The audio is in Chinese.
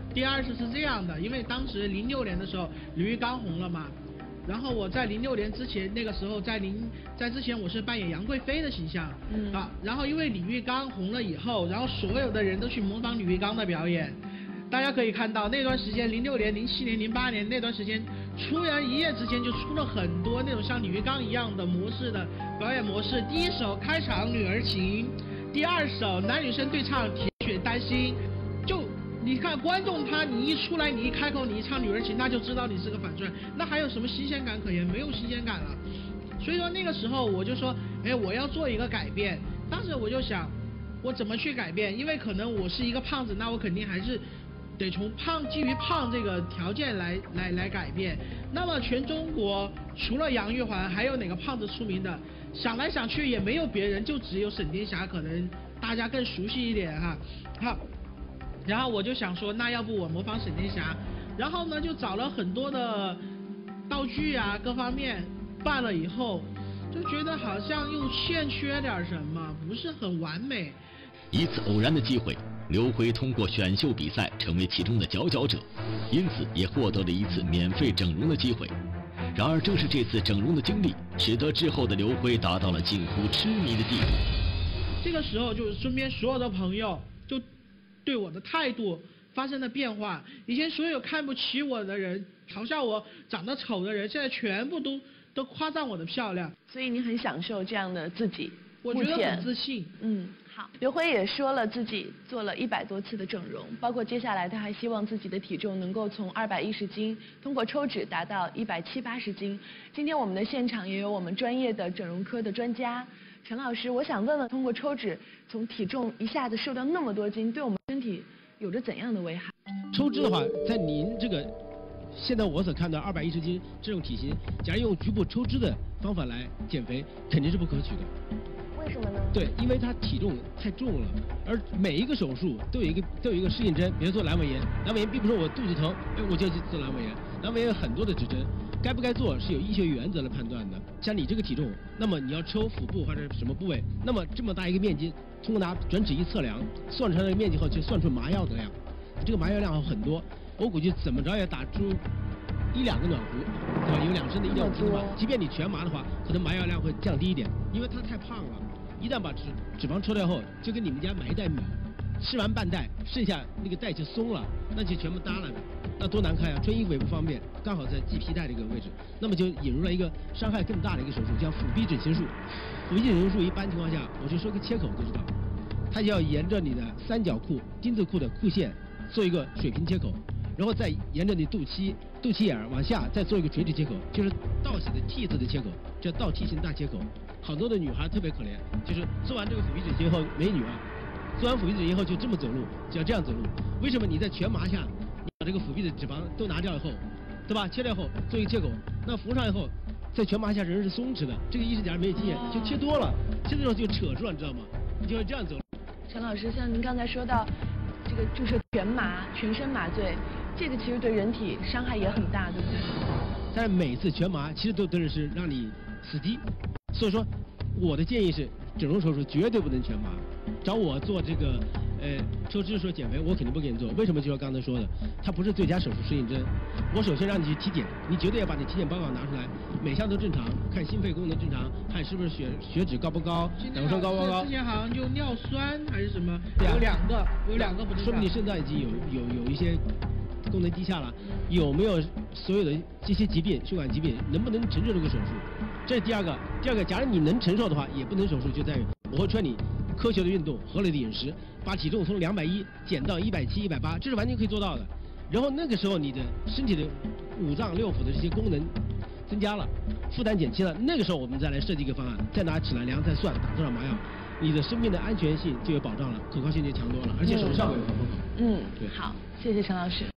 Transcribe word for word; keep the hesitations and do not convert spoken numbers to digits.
第二次是这样的，因为当时零六年的时候，李玉刚红了嘛。然后我在零六年之前，那个时候在零在之前我是扮演杨贵妃的形象，嗯啊，然后因为李玉刚红了以后，然后所有的人都去模仿李玉刚的表演，大家可以看到那段时间零六年、零七年、零八年那段时间，突然一夜之间就出了很多那种像李玉刚一样的模式的表演模式。第一首开场《女儿情》，第二首男女生对唱《铁血丹心》，就。你看观众他，你一出来，你一开口，你一唱《女儿情》，那就知道你是个反串，那还有什么新鲜感可言？没有新鲜感了。所以说那个时候我就说，哎，我要做一个改变。当时我就想，我怎么去改变？因为可能我是一个胖子，那我肯定还是得从胖基于胖这个条件来来来改变。那么全中国除了杨玉环，还有哪个胖子出名的？想来想去也没有别人，就只有沈殿霞，可能大家更熟悉一点哈。好。然后我就想说，那要不我模仿沈殿霞，然后呢就找了很多的道具啊，各方面办了以后，就觉得好像又欠缺点什么，不是很完美。 一次偶然的机会，刘辉通过选秀比赛成为其中的佼佼者，因此也获得了一次免费整容的机会。然而正是这次整容的经历，使得之后的刘辉达到了近乎痴迷的地步。 这个时候就是身边所有的朋友就对我的态度发生了变化，以前所有看不起我的人、嘲笑我长得丑的人，现在全部都都夸赞我的漂亮。 所以你很享受这样的自己， 我觉得很自信。 嗯，好。刘辉也说了自己做了一百多次的整容，包括接下来他还希望自己的体重能够从二百一十斤通过抽脂达到一百七八十斤。今天我们的现场也有我们专业的整容科的专家。陈老师，我想问问，通过抽脂从体重一下子瘦掉那么多斤，对我们身体有着怎样的危害？ 抽脂的话，在您这个现在我所看到二百一十斤这种体型，假如用局部抽脂的方法来减肥，肯定是不可取的。 为什么呢？ 对，因为它体重太重了，而每一个手术都有一个都有一个适应症，比如做阑尾炎，阑尾炎并不是我肚子疼，哎，我就去做阑尾炎，阑尾炎有很多的指针。该不该做是有医学原则来判断的。像你这个体重，那么你要抽腹部或者什么部位，那么这么大一个面积，通过拿转脂仪测量，算出来的面积后就算出麻药的量，这个麻药量很多，我估计怎么着也打出一两个暖壶，对吧？有两升的医疗基的话，即便你全麻的话，可能麻药量会降低一点，因为它太胖了。一旦把脂脂肪抽掉后，就跟你们家买一袋米，吃完半袋，剩下那个袋就松了，那就全部耷拉着。那多难看呀！穿衣服也不方便，刚好在系皮带这个位置，那么就引入了一个伤害更大的一个手术，叫腹壁整形术。腹壁整形术一般情况下，我就说个切口就知道，它就要沿着你的三角裤、丁字裤的裤线做一个水平切口，然后再沿着你肚脐、肚脐眼儿往下再做一个垂直切口，就是倒写的 T 字的切口，叫倒 T 型大切口。好多的女孩特别可怜，就是做完这个腹壁整形后，美女啊，做完腹壁整形后就这么走路，就要这样走路。为什么你在全麻下？把这个腹壁的脂肪都拿掉以后，对吧？切掉后做一个切口，那敷上以后，在全麻下人是松弛的。这个医生假如没有经验，就切多了，切的时候就扯住了，你知道吗？你就要这样走。 陈老师，像您刚才说到，这个注射全麻、全身麻醉，这个其实对人体伤害也很大，对不对？ 但是每次全麻其实都都是让你死机，所以说我的建议是，整容手术绝对不能全麻。找我做这个。呃，抽脂说减肥，我肯定不给你做。为什么？就像刚才说的，它不是最佳手术适应症。我首先让你去体检，你绝对要把你体检报告拿出来，每项都正常，看心肺功能正常，看是不是血血脂高不高，胆固醇高不高。 之前好像就尿酸还是什么， 啊、 有两个，有两个不正常， 说明你肾脏已经有有有一些功能低下了。有没有所有的这些疾病、血管疾病，能不能承受这个手术？这是第二个。第二个，假如你能承受的话，也不能手术，就在于我会劝你。科学的运动，合理的饮食，把体重从两百一减到一百七、一百八，这是完全可以做到的。然后那个时候你的身体的五脏六腑的这些功能增加了，负担减轻了，那个时候我们再来设计一个方案，再拿尺来量，再算打多少麻药，你的生命的安全性就有保障了，可靠性就强多了，而且手术效果也会很好。 嗯，对，好，谢谢陈老师。